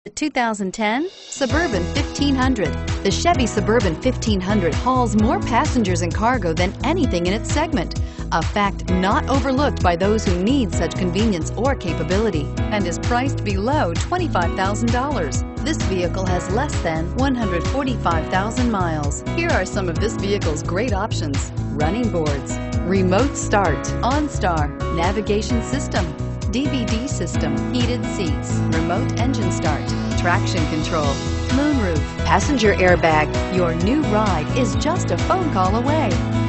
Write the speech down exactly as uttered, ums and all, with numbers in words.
The two thousand ten Suburban fifteen hundred. The Chevy Suburban fifteen hundred hauls more passengers and cargo than anything in its segment, a fact not overlooked by those who need such convenience or capability, and is priced below twenty-five thousand dollars. This vehicle has less than one hundred forty-five thousand miles. Here are some of this vehicle's great options: running boards, remote start, OnStar, navigation system, D V D system, heated seats, remote engine start, traction control, moonroof, passenger airbag. Your new ride is just a phone call away.